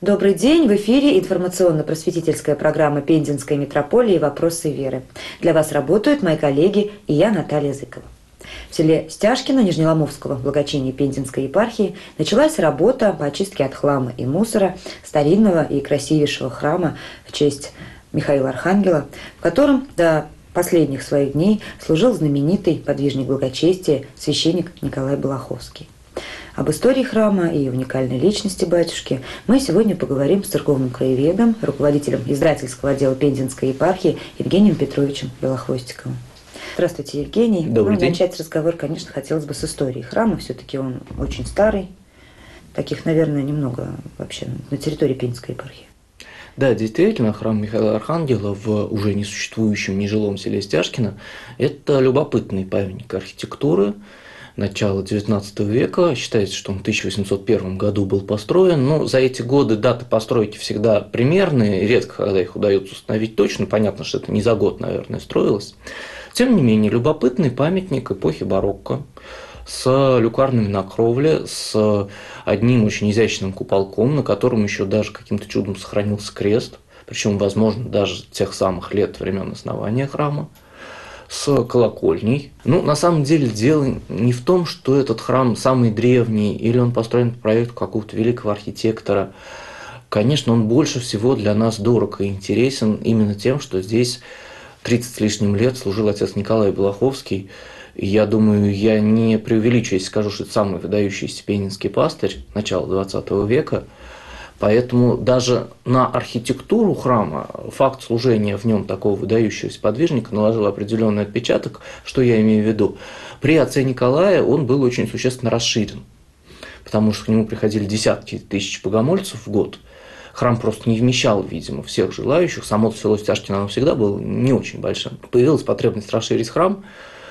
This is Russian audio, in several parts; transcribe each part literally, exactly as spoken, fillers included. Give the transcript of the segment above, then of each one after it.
Добрый день! В эфире информационно-просветительская программа Пензенской метрополии «Вопросы веры». Для вас работают мои коллеги и я, Наталья Зыкова. В селе Стяжкино Нижнеломовского благочиния Пензенской епархии началась работа по очистке от хлама и мусора старинного и красивейшего храма в честь Михаила Архангела, в котором до последних своих дней служил знаменитый подвижник благочестия священник Николай Балаховский. Об истории храма и уникальной личности батюшки мы сегодня поговорим с церковным краеведом, руководителем издательского отдела Пензенской епархии Евгением Петровичем Белохвостиковым. Здравствуйте, Евгений. Добрый ну, день. Начать разговор, конечно, хотелось бы с истории храма. Все-таки он очень старый. Таких, наверное, немного вообще на территории Пензенской епархии. Да, действительно, храм Михаила Архангела в уже несуществующем нежилом селе Стяжкино – это любопытный памятник архитектуры начала девятнадцатого века. Считается, что он в тысяча восемьсот первом году был построен. Но за эти годы даты постройки всегда примерные, редко когда их удается установить точно. Понятно, что это не за год, наверное, строилось. Тем не менее, любопытный памятник эпохи барокко с люкарнами на кровле, с одним очень изящным куполком, на котором еще даже каким-то чудом сохранился крест, причем, возможно, даже тех самых лет времен основания храма, с колокольней. Ну, на самом деле, дело не в том, что этот храм самый древний, или он построен по проекту какого-то великого архитектора. Конечно, он больше всего для нас дорог и интересен именно тем, что здесь тридцать с лишним лет служил отец Николай Балаховский. И я думаю, я не преувеличу, если скажу, что это самый выдающийся пензенский пастырь начала двадцатого века. Поэтому даже на архитектуру храма факт служения в нем такого выдающегося подвижника наложил определенный отпечаток. Что я имею в виду? При отце Николае он был очень существенно расширен, потому что к нему приходили десятки тысяч богомольцев в год. Храм просто не вмещал, видимо, всех желающих. Само село Стяжкино оно всегда было не очень большим. Появилась потребность расширить храм.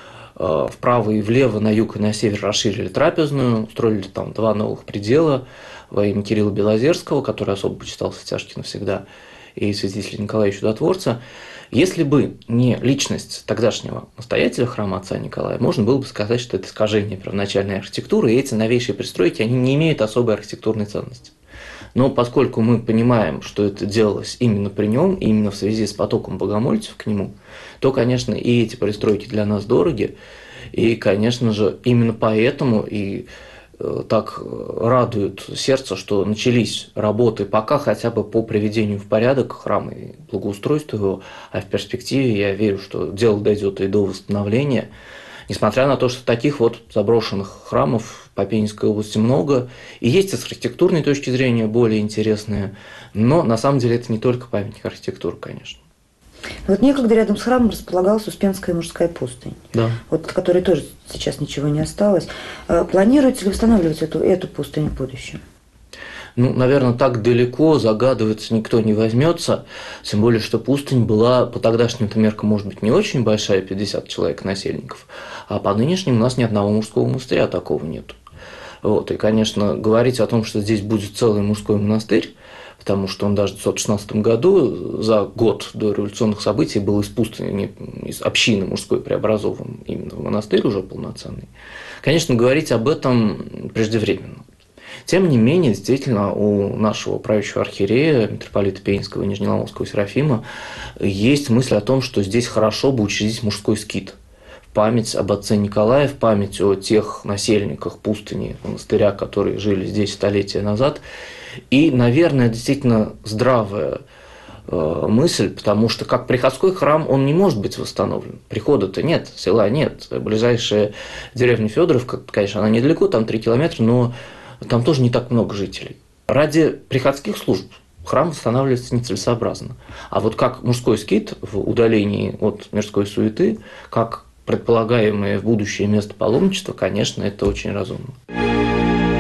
Вправо и влево, на юг и на север расширили трапезную, устроили там два новых предела во имя Кирилла Белозерского, который особо почитался в Стяжкино всегда, и святителя Николая Чудотворца. Если бы не личность тогдашнего настоятеля храма отца Николая, можно было бы сказать, что это искажение первоначальной архитектуры, и эти новейшие пристройки, они не имеют особой архитектурной ценности. Но поскольку мы понимаем, что это делалось именно при нем, именно в связи с потоком богомольцев к нему, то, конечно, и эти пристройки для нас дороги. И, конечно же, именно поэтому и э, так радует сердце, что начались работы пока хотя бы по приведению в порядок храма и благоустройству его, а в перспективе я верю, что дело дойдет и до восстановления. Несмотря на то, что таких вот заброшенных храмов по Пензенской области много, и есть и с архитектурной точки зрения более интересные, но на самом деле это не только памятник архитектуры, конечно. Вот некогда рядом с храмом располагалась Успенская мужская пустынь, Да. вот от которой тоже сейчас ничего не осталось. Планируете ли восстанавливать эту, эту пустынь в будущем? Ну, наверное, так далеко загадываться никто не возьмется, тем более, что пустынь была по тогдашним-то меркам, может быть, не очень большая, пятьдесят человек насельников, а по нынешним у нас ни одного мужского монастыря такого нет. Вот, и, конечно, говорить о том, что здесь будет целый мужской монастырь, потому что он даже в тысяча девятьсот шестнадцатом году, за год до революционных событий, был из пустыни, из общины мужской преобразован именно в монастырь уже полноценный. Конечно, говорить об этом преждевременно. Тем не менее, действительно, у нашего правящего архиерея, митрополита Пензенского и Нижнеломовского Серафима, есть мысль о том, что здесь хорошо бы учредить мужской скит в память об отце Николае, в память о тех насельниках пустыни, монастыря, которые жили здесь столетия назад. И, наверное, действительно здравая э, мысль, потому что как приходской храм он не может быть восстановлен. Прихода-то нет, села нет. Ближайшая деревня Федоровка, конечно, она недалеко, там три километра, но там тоже не так много жителей. Ради приходских служб храм восстанавливается нецелесообразно. А вот как мужской скит в удалении от мирской суеты, как предполагаемое в будущее место паломничества, конечно, это очень разумно.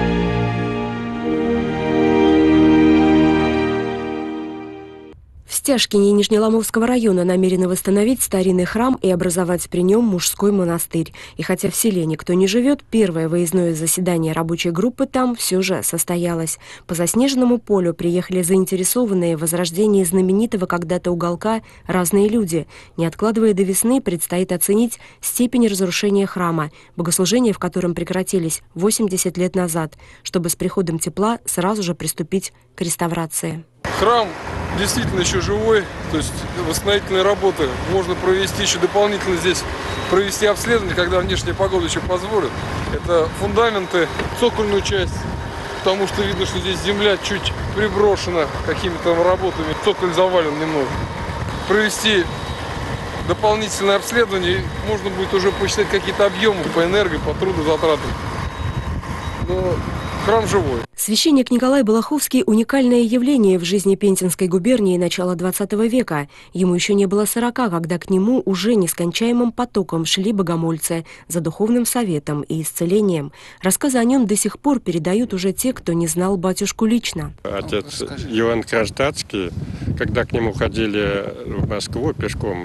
В Стяжкине Нижнеломовского района намерены восстановить старинный храм и образовать при нем мужской монастырь. И хотя в селе никто не живет, первое выездное заседание рабочей группы там все же состоялось. По заснеженному полю приехали заинтересованные в возрождении знаменитого когда-то уголка разные люди. Не откладывая до весны, предстоит оценить степень разрушения храма, богослужения в котором прекратились восемьдесят лет назад, чтобы с приходом тепла сразу же приступить к реставрации. Храм действительно еще живой, то есть восстановительные работы можно провести еще дополнительно здесь, провести обследование, когда внешняя погода еще позволит. Это фундаменты, цокольную часть, потому что видно, что здесь земля чуть приброшена какими-то работами, цоколь завален немного. Провести дополнительное обследование, можно будет уже посчитать какие-то объемы по энерго, по трудозатратам. Но храм живой. Священник Николай Балаховский – уникальное явление в жизни Пензенской губернии начала двадцатого века. Ему еще не было сорока, когда к нему уже нескончаемым потоком шли богомольцы за духовным советом и исцелением. Рассказы о нем до сих пор передают уже те, кто не знал батюшку лично. Отец Иван Кронштадтский, когда к нему ходили в Москву пешком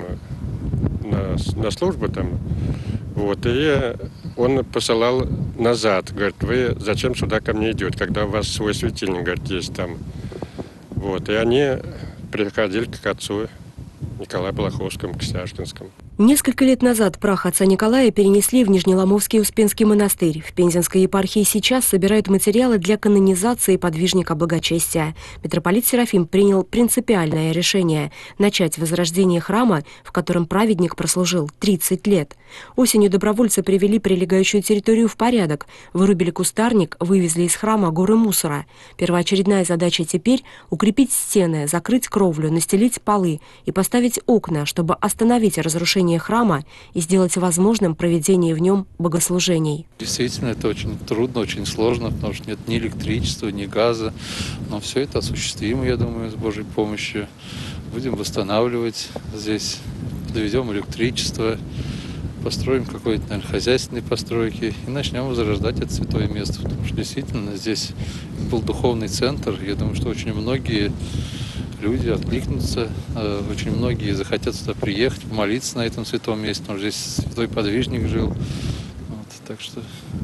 на, на службу там, вот, и он посылал назад, говорит, вы зачем сюда ко мне идете, когда у вас свой светильник, говорит, есть там. Вот, и они приходили к отцу Николаю Балаховскому, к Стяжкинскому. Несколько лет назад прах отца Николая перенесли в Нижнеломовский Успенский монастырь. В Пензенской епархии сейчас собирают материалы для канонизации подвижника благочестия. Митрополит Серафим принял принципиальное решение – начать возрождение храма, в котором праведник прослужил тридцать лет. Осенью добровольцы привели прилегающую территорию в порядок, вырубили кустарник, вывезли из храма горы мусора. Первоочередная задача теперь – укрепить стены, закрыть кровлю, настелить полы и поставить окна, чтобы остановить разрушение храма и сделать возможным проведение в нем богослужений. Действительно, это очень трудно, очень сложно, потому что нет ни электричества, ни газа. Но все это осуществимо, я думаю, с Божьей помощью. Будем восстанавливать здесь, доведем электричество, построим какой-то, наверное, хозяйственные постройки и начнем возрождать это святое место. Потому что действительно здесь был духовный центр. Я думаю, что очень многие люди откликнутся, очень многие захотят сюда приехать, помолиться на этом святом месте, потому что здесь святой подвижник жил. Вот, так что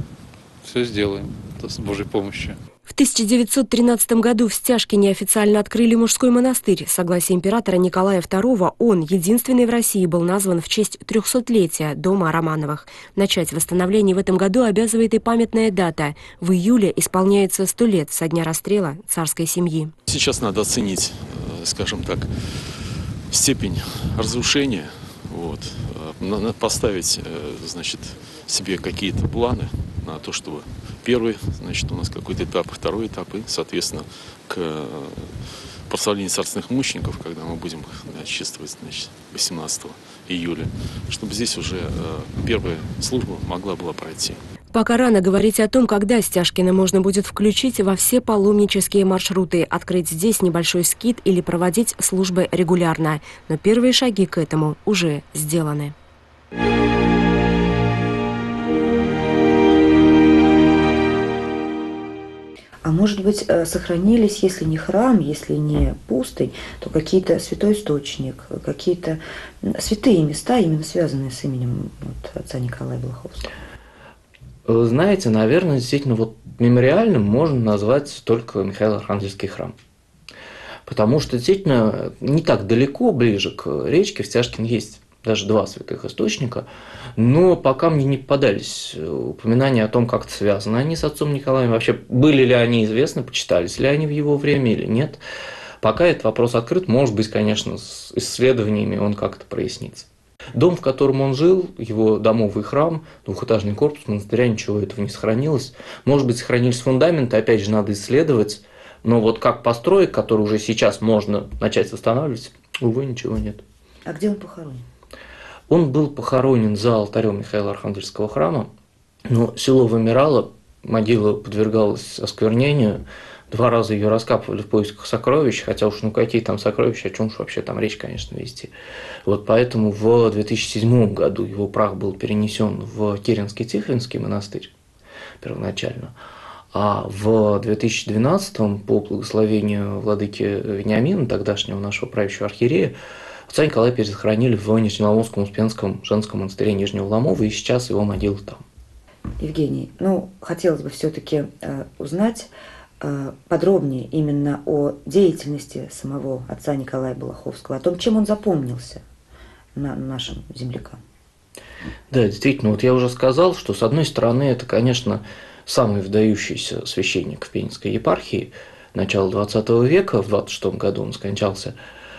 все сделаем с Божьей помощью. В тысяча девятьсот тринадцатом году в Стяжкине официально открыли мужской монастырь. С согласия императора Николая второго он, единственный в России, был назван в честь трехсотлетия дома Романовых. Начать восстановление в этом году обязывает и памятная дата. В июле исполняется сто лет со дня расстрела царской семьи. Сейчас надо оценить, скажем так, степень разрушения. Вот. Надо поставить, значит, себе какие-то планы на то, чтобы первый, значит, у нас какой-то этап, второй этап, и, соответственно, к прославлению царственных мучеников, когда мы будем чествовать, значит, восемнадцатого июля, чтобы здесь уже первая служба могла была пройти. Пока рано говорить о том, когда Стяжкино можно будет включить во все паломнические маршруты, открыть здесь небольшой скит или проводить службы регулярно. Но первые шаги к этому уже сделаны. А может быть, сохранились, если не храм, если не пустынь, то какие-то святой источник, какие-то святые места, именно связанные с именем вот, отца Николая Балаховского? Вы знаете, наверное, действительно, вот мемориальным можно назвать только Михаило-Архангельский храм. Потому что действительно не так далеко, ближе к речке, в Стяжкино есть даже два святых источника, но пока мне не попадались упоминания о том, как это связано они с отцом Николаем, вообще были ли они известны, почитались ли они в его время или нет. Пока этот вопрос открыт, может быть, конечно, с исследованиями он как-то прояснится. Дом, в котором он жил, его домовый храм, двухэтажный корпус монастыря, ничего этого не сохранилось. Может быть, сохранились фундаменты, опять же, надо исследовать, но вот как построек, которые уже сейчас можно начать восстанавливать, увы, ничего нет. А где он похоронен? Он был похоронен за алтарем Михаила-Архангельского храма, но село вымирало, могила подвергалась осквернению, два раза ее раскапывали в поисках сокровищ, хотя уж ну какие там сокровища, о чем уж вообще там речь, конечно, вести. Вот поэтому в две тысячи седьмом году его прах был перенесен в Керенский-Тихвинский монастырь первоначально, А в две тысячи двенадцатом, по благословению владыки Вениамина, тогдашнего нашего правящего архиерея, отца Николая перезахоронили в Нижнеломовском Успенском женском монастыре Нижнего Ломова, и сейчас его могила там. Евгений, ну, хотелось бы все-таки э, узнать э, подробнее именно о деятельности самого отца Николая Балаховского, о том, чем он запомнился на нашим землякам. Да, действительно, вот я уже сказал, что с одной стороны это, конечно, самый выдающийся священник в Пензенской епархии начала двадцатого века, в двадцать шестом году он скончался,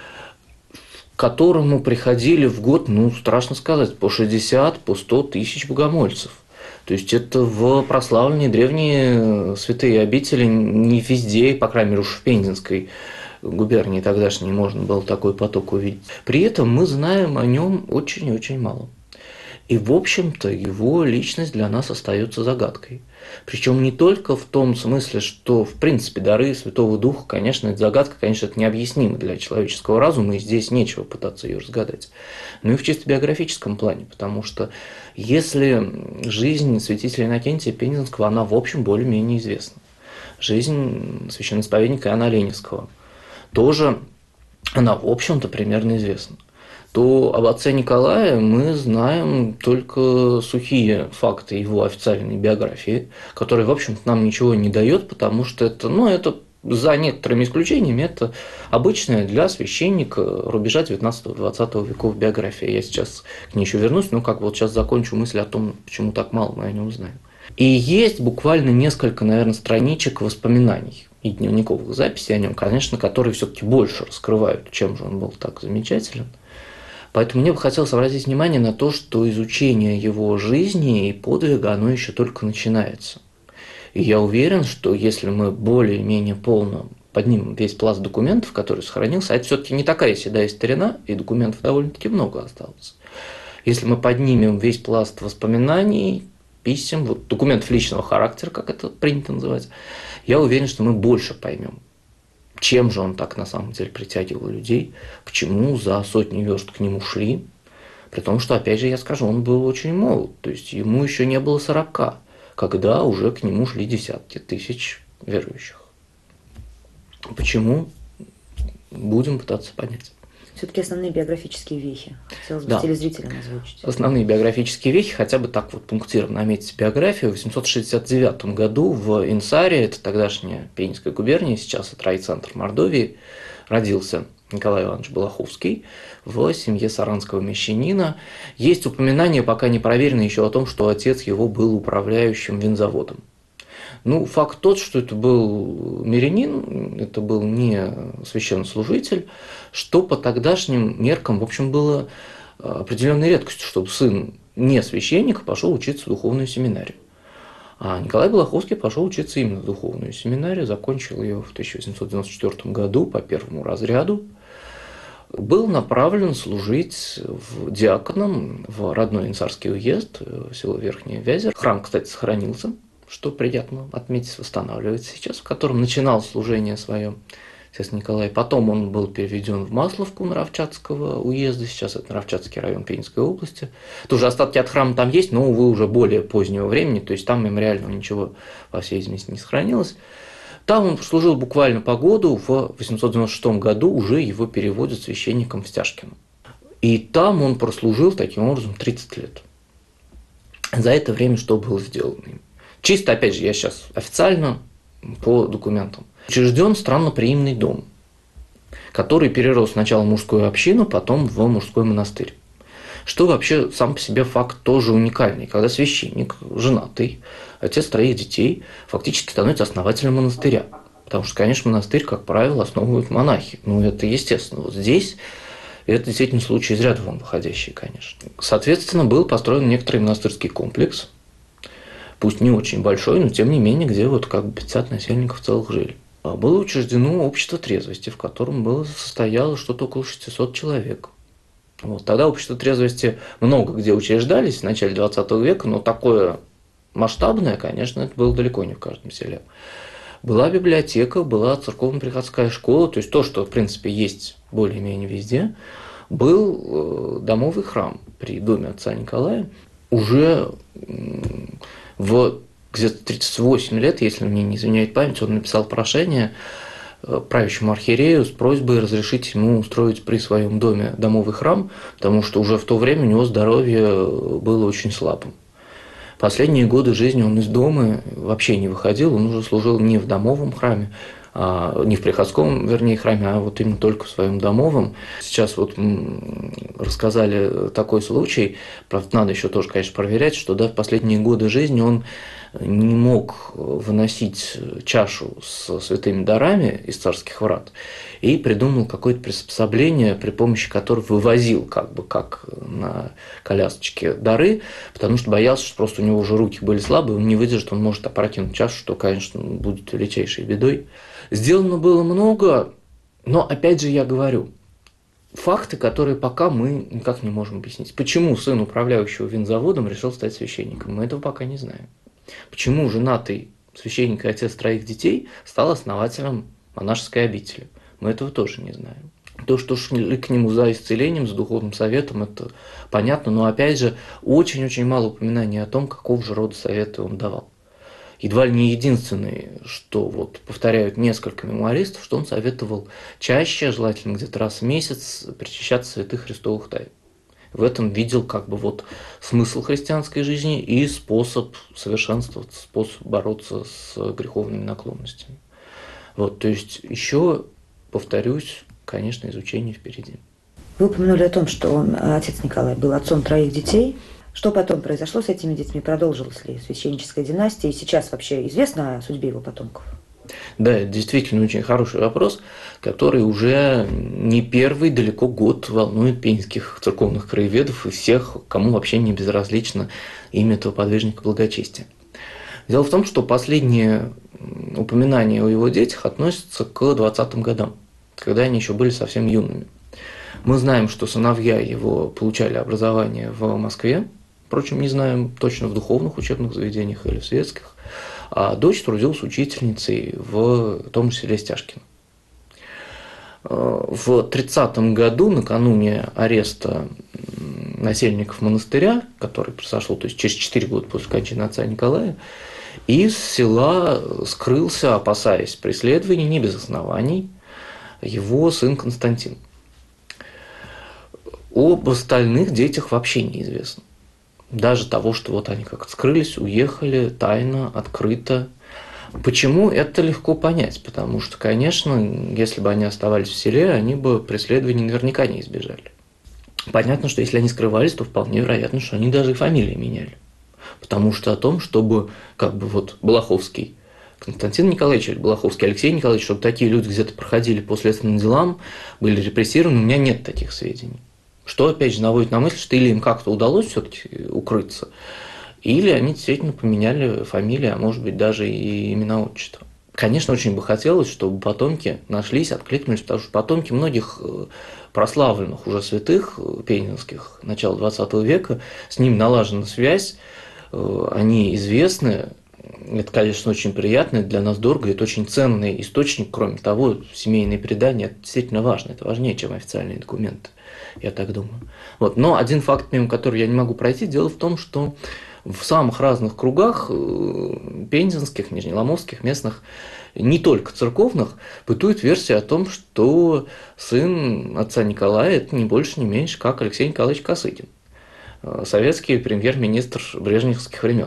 к которому приходили в год, ну, страшно сказать, по шестьдесят, по сто тысяч богомольцев. То есть это в прославленные древние святые обители не везде, по крайней мере уж в Пензенской губернии тогдашней можно было такой поток увидеть. При этом мы знаем о нем очень и очень мало. И, в общем-то, его личность для нас остается загадкой. Причем не только в том смысле, что, в принципе, дары Святого Духа, конечно, это загадка, конечно, это необъяснимо для человеческого разума, и здесь нечего пытаться ее разгадать. Но и в чисто биографическом плане, потому что если жизнь святителя Иннокентия Пензенского, она, в общем, более-менее известна. Жизнь священноисповедника Иоанна Леневского тоже, она, в общем-то, примерно известна. То об отце Николае мы знаем только сухие факты его официальной биографии, которые, в общем-то, нам ничего не дает, потому что это, ну, это за некоторыми исключениями, это обычная для священника рубежа девятнадцатого-двадцатого веков биография. Я сейчас к ней еще вернусь, но как вот сейчас закончу мысль о том, почему так мало мы о нем знаем. И есть буквально несколько, наверное, страничек воспоминаний и дневниковых записей о нем, конечно, которые все-таки больше раскрывают, чем же он был так замечателен. Поэтому мне бы хотелось обратить внимание на то, что изучение его жизни и подвига, оно еще только начинается. И я уверен, что если мы более-менее полно поднимем весь пласт документов, который сохранился, а это все-таки не такая седая старина, и документов довольно-таки много осталось. Если мы поднимем весь пласт воспоминаний, писем, вот, документов личного характера, как это принято называть, я уверен, что мы больше поймем, чем же он так на самом деле притягивал людей, почему за сотни верст к нему шли, при том, что, опять же, я скажу, он был очень молод, то есть ему еще не было сорока, когда уже к нему шли десятки тысяч верующих. Почему? Будем пытаться понять. Все-таки основные биографические вехи. Хотелось бы Да. телезрителям озвучить. Основные биографические вехи, хотя бы так вот пунктирно наметить биографию. В восемьсот шестьдесят девятом году в Инсаре, это тогдашняя Пензенская губерния, сейчас это райцентр Мордовии, родился Николай Иванович Балаховский в семье саранского мещанина. Есть упоминание, пока не проверенное, еще о том, что отец его был управляющим винзаводом. Ну, факт тот, что это был мирянин, это был не священнослужитель, что по тогдашним меркам, в общем, было определенной редкостью, чтобы сын не священника пошел учиться в духовную семинарию. А Николай Балаховский пошел учиться именно в духовную семинарию, закончил ее в тысяча восемьсот девяносто четвёртом году по первому разряду. Был направлен служить в диаконом в родной Инсарский уезд, село Верхний Вязер. Храм, кстати, сохранился, что приятно отметить, восстанавливается сейчас, в котором начинал служение свое отец Николай. Потом он был переведен в Масловку Наровчатского уезда, сейчас это Наровчатский район Пензенской области. Тоже остатки от храма там есть, но, увы, уже более позднего времени, то есть там мемориального ничего, по всей видимости, не сохранилось. Там он служил буквально по году, в восемьсот девяносто шестом году уже его переводят священником в Стяжкино. И там он прослужил таким образом тридцать лет. За это время что было сделано им? Чисто, опять же, я сейчас официально по документам. Учрежден странноприимный дом, который перерос сначала в мужскую общину, потом в мужской монастырь. Что вообще сам по себе факт тоже уникальный, когда священник, женатый, отец троих детей, фактически становится основателем монастыря. Потому что, конечно, монастырь, как правило, основывают монахи. Ну, это естественно. Вот здесь это действительно случай из ряда вон выходящий, конечно. Соответственно, был построен некоторый монастырский комплекс, пусть не очень большой, но тем не менее, где вот как бы пятьдесят насельников целых жили. Было учреждено общество трезвости, в котором было, состояло что-то около шестисот человек. Вот. Тогда общество трезвости много где учреждались в начале двадцатого века, но такое масштабное, конечно, это было далеко не в каждом селе. Была библиотека, была церковно-приходская школа, то есть то, что, в принципе, есть более-менее везде. Был домовый храм при доме отца Николая. Уже в где-то тридцать восемь лет, если мне не изменяет память, он написал прошение правящему архиерею с просьбой разрешить ему устроить при своем доме домовый храм, потому что уже в то время у него здоровье было очень слабым. Последние годы жизни он из дома вообще не выходил, он уже служил не в домовом храме, а, не в приходском, вернее, храме, а вот именно только в своем домовом. Сейчас вот рассказали такой случай, правда, надо еще тоже, конечно, проверять, что да, в последние годы жизни он не мог выносить чашу с святыми дарами из царских врат и придумал какое-то приспособление, при помощи которого вывозил как бы как на колясочке дары, потому что боялся, что просто у него уже руки были слабые, он не выдержит, он может опрокинуть чашу, что, конечно, будет величайшей бедой. Сделано было много, но опять же я говорю, факты, которые пока мы никак не можем объяснить. Почему сын управляющего винзаводом решил стать священником, мы этого пока не знаем. Почему женатый священник и отец троих детей стал основателем монашеской обители? Мы этого тоже не знаем. То, что шли к нему за исцелением, за духовным советом, это понятно, но опять же очень-очень мало упоминаний о том, какого же рода советы он давал. Едва ли не единственный, что вот повторяют несколько мемуаристов, что он советовал чаще, желательно где-то раз в месяц, причащаться святых христовых тайн. В этом видел как бы вот смысл христианской жизни и способ совершенствоваться, способ бороться с греховными наклонностями. Вот, то есть еще, повторюсь, конечно, изучение впереди. Вы упомянули о том, что он, отец Николай, был отцом троих детей. Что потом произошло с этими детьми? Продолжилась ли священническая династия? И сейчас вообще известно о судьбе его потомков? Да, это действительно очень хороший вопрос, который уже не первый далеко год волнует пензенских церковных краеведов и всех, кому вообще не безразлично имя этого подвижника благочестия. Дело в том, что последние упоминания о его детях относятся к двадцатым годам, когда они еще были совсем юными. Мы знаем, что сыновья его получали образование в Москве, впрочем, не знаем точно в духовных учебных заведениях или в светских, а дочь трудилась учительницей в том же селе Стяжкино. В тридцатом году, накануне ареста насельников монастыря, который произошел, то есть через четыре года после кончины отца Николая, из села скрылся, опасаясь преследования, не без оснований, его сын Константин. Об остальных детях вообще неизвестно. Даже того, что вот они как-то скрылись, уехали тайно, открыто. Почему? Это легко понять, потому что, конечно, если бы они оставались в селе, они бы преследований наверняка не избежали. Понятно, что если они скрывались, то вполне вероятно, что они даже и фамилии меняли. Потому что о том, чтобы как бы вот Балаховский Константин Николаевич или Балаховский Алексей Николаевич, чтобы такие люди где-то проходили по следственным делам, были репрессированы, у меня нет таких сведений. Что, опять же, наводит на мысль, что или им как-то удалось все-таки укрыться, или они действительно поменяли фамилии, а может быть даже и имена, отчества. Конечно, очень бы хотелось, чтобы потомки нашлись, откликнулись, потому что потомки многих прославленных уже святых пензенских начала двадцатого века, с ним налажена связь, они известны. Это, конечно, очень приятно, для нас дорого, это очень ценный источник. Кроме того, семейные предания – это действительно важно, это важнее, чем официальные документы, я так думаю. Вот. Но один факт, мимо которого я не могу пройти, дело в том, что в самых разных кругах пензенских, нижнеломовских, местных, не только церковных, бытует версия о том, что сын отца Николая – это не больше, не меньше, как Алексей Николаевич Косыгин, советский премьер-министр брежневских времен.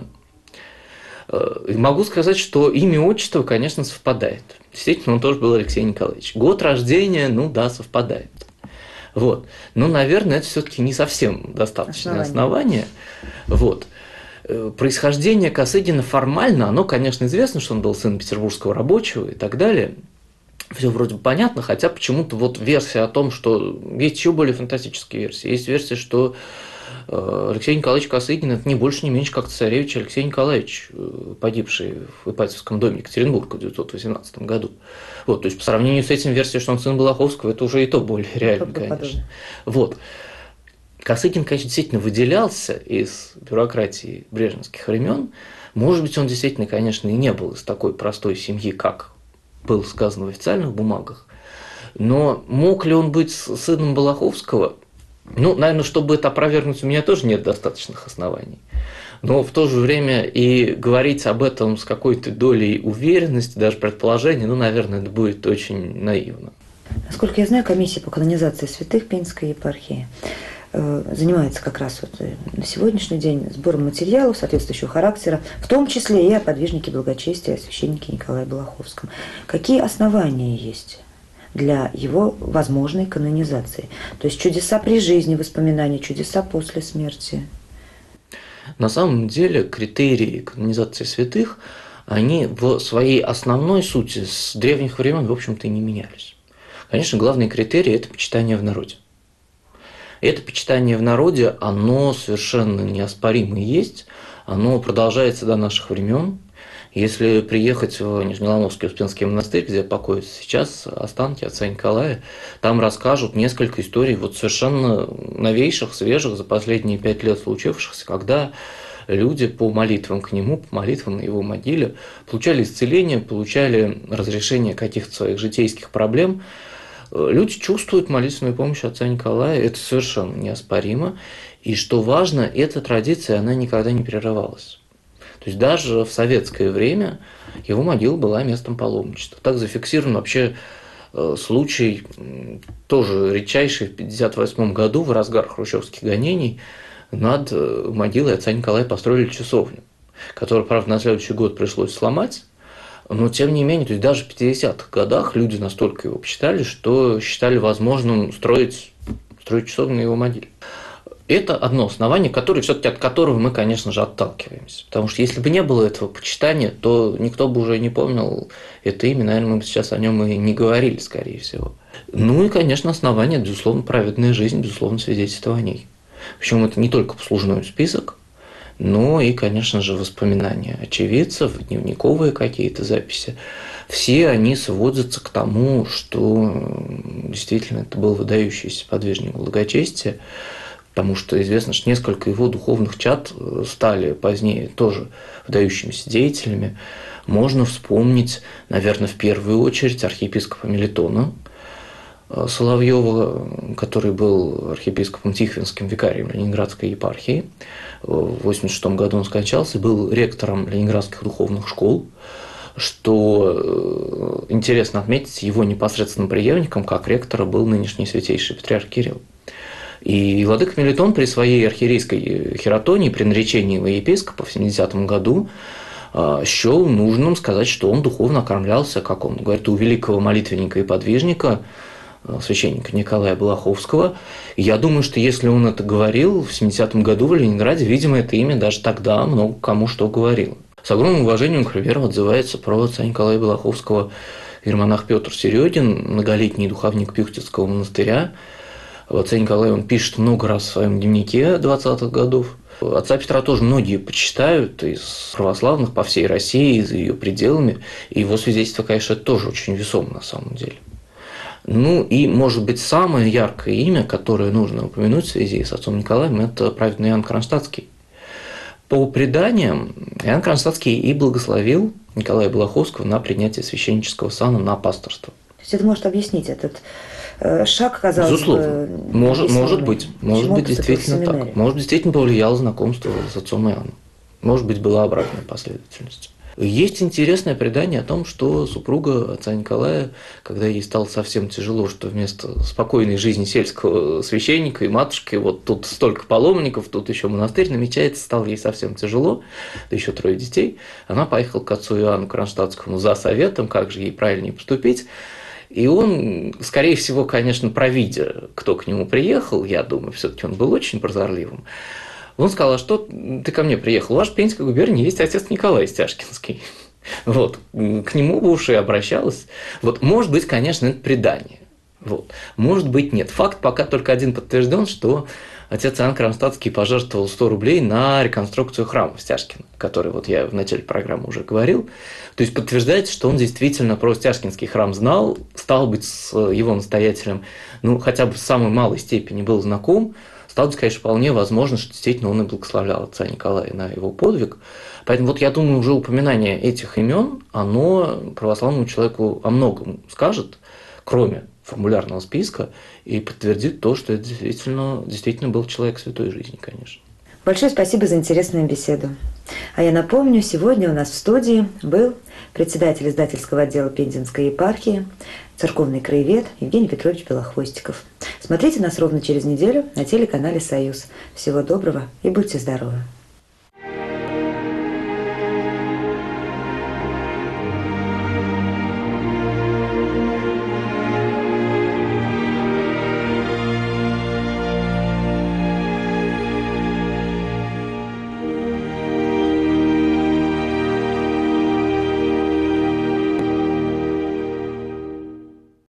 Могу сказать, что имя, отчество, конечно, совпадает. Действительно, он тоже был Алексей Николаевич. Год рождения, ну да, совпадает. Вот. Но, наверное, это все-таки не совсем достаточное основание. основание. Вот. Происхождение Косыгина формально, оно, конечно, известно, что он был сын петербургского рабочего и так далее. Все вроде бы понятно, хотя почему-то вот версия о том, что есть еще более фантастические версии. Есть версия, что Алексей Николаевич Косыгин – это не больше, не меньше, как царевич Алексей Николаевич, погибший в Ипатьевском доме Екатеринбурга в девятьсот восемнадцатом году. Вот, то есть по сравнению с этим версией, что он сын Балаховского, это уже и то более реально, конечно. Вот. Косыгин, конечно, действительно выделялся из бюрократии брежневских времен. Может быть, он действительно, конечно, и не был из такой простой семьи, как было сказано в официальных бумагах. Но мог ли он быть сыном Балаховского? Ну, наверное, чтобы это опровергнуть, у меня тоже нет достаточных оснований. Но в то же время и говорить об этом с какой-то долей уверенности, даже предположения, ну, наверное, это будет очень наивно. Насколько я знаю, комиссия по канонизации святых Пензенской епархии занимается как раз вот на сегодняшний день сбором материалов соответствующего характера, в том числе и о подвижнике благочестия, о священнике Николае Балаховском. Какие основания есть для его возможной канонизации? То есть чудеса при жизни, воспоминания, чудеса после смерти? На самом деле критерии канонизации святых, они в своей основной сути с древних времен, в общем-то, и не менялись. Конечно, главный критерий – это почитание в народе. Это почитание в народе, оно совершенно неоспоримо есть, оно продолжается до наших времен. Если приехать в Нижнеломовский Успенский монастырь, где покоятся сейчас останки отца Николая, там расскажут несколько историй вот совершенно новейших, свежих, за последние пять лет случившихся, когда люди по молитвам к нему, по молитвам на его могиле получали исцеление, получали разрешение каких-то своих житейских проблем. Люди чувствуют молитвенную помощь отца Николая, это совершенно неоспоримо. И что важно, эта традиция, она никогда не прерывалась. То есть даже в советское время его могила была местом паломничества. Так зафиксирован вообще случай, тоже редчайший, в пятьдесят восьмом году, в разгар хрущевских гонений, над могилой отца Николая построили часовню, которую, правда, на следующий год пришлось сломать. Но, тем не менее, то есть даже в пятидесятых годах люди настолько его почитали, что считали возможным строить, строить часовню на его могиле. Это одно основание, которое, все-таки от которого мы, конечно же, отталкиваемся. Потому что если бы не было этого почитания, то никто бы уже не помнил это имя, наверное, мы бы сейчас о нем и не говорили, скорее всего. Ну и, конечно, основание, безусловно, праведная жизнь, безусловно, свидетельство о ней. Причем это не только послужной список, но и, конечно же, воспоминания очевидцев, дневниковые какие-то записи. Все они сводятся к тому, что действительно это был выдающийся подвижник благочестия, потому что известно, что несколько его духовных чад стали позднее тоже выдающимися деятелями. Можно вспомнить, наверное, в первую очередь архиепископа Мелитона Соловьева, который был архиепископом Тихвинским, викарием Ленинградской епархии. В восемьдесят шестом году он скончался, был ректором ленинградских духовных школ, что интересно отметить, его непосредственным преемником как ректора был нынешний святейший патриарх Кирилл. И владыка Мелитон при своей архиерейской хератонии, при наречении его епископа в семидесятом году, счел нужным сказать, что он духовно окормлялся, как он говорит, у великого молитвенника и подвижника, священника Николая Балаховского. И я думаю, что если он это говорил в семидесятом году в Ленинграде, видимо, это имя даже тогда много кому что говорило. С огромным уважением, к примеру, отзывается про отца Николая Балаховского иеромонах Петр Середин, многолетний духовник Пюхтицкого монастыря. Отца Николая он пишет много раз в своем дневнике двадцатых годов. Отца Петра тоже многие почитают из православных по всей России, за ее пределами. И его свидетельство, конечно, это тоже очень весомо на самом деле. Ну и, может быть, самое яркое имя, которое нужно упомянуть в связи с отцом Николаем, это праведный Иоанн Кронштадтский. По преданиям, Иоанн Кронштадтский и благословил Николая Балаховского на принятие священнического сана на пасторство. То есть это может объяснить этот шаг, казалось Безусловно. бы, может, может быть, может быть, действительно так. Семинарии. Может, действительно повлияло знакомство с отцом Иоанном. Может быть, была обратная последовательность. Есть интересное предание о том, что супруга отца Николая, когда ей стало совсем тяжело, что вместо спокойной жизни сельского священника и матушки, вот тут столько паломников, тут еще монастырь намечается, стало ей совсем тяжело, да еще трое детей, она поехала к отцу Иоанну Кронштадтскому за советом, как же ей правильнее поступить. И он, скорее всего, конечно, провидя, кто к нему приехал, я думаю, все-таки он был очень прозорливым, он сказал, а что ты ко мне приехал? У вас в Пензенской губернии есть отец Николай Стяжкинский. Вот. К нему бы уж и обращалась. Вот. Может быть, конечно, это предание. Вот. Может быть, нет. Факт пока только один подтвержден, что отец Иоанн Кронштадтский пожертвовал сто рублей на реконструкцию храма в Стяжкино, который вот я в начале программы уже говорил. То есть подтверждается, что он действительно про Стяжкинский храм знал, стал быть с его настоятелем, ну, хотя бы в самой малой степени был знаком. Стало быть, конечно, вполне возможно, что действительно он и благословлял отца Николая на его подвиг. Поэтому вот я думаю, уже упоминание этих имен, оно православному человеку о многом скажет, кроме формулярного списка, и подтвердит то, что это действительно, действительно был человек святой жизни, конечно. Большое спасибо за интересную беседу. А я напомню, сегодня у нас в студии был председатель издательского отдела Пензенской епархии, церковный краевед Евгений Петрович Белохвостиков. Смотрите нас ровно через неделю на телеканале «Союз». Всего доброго и будьте здоровы!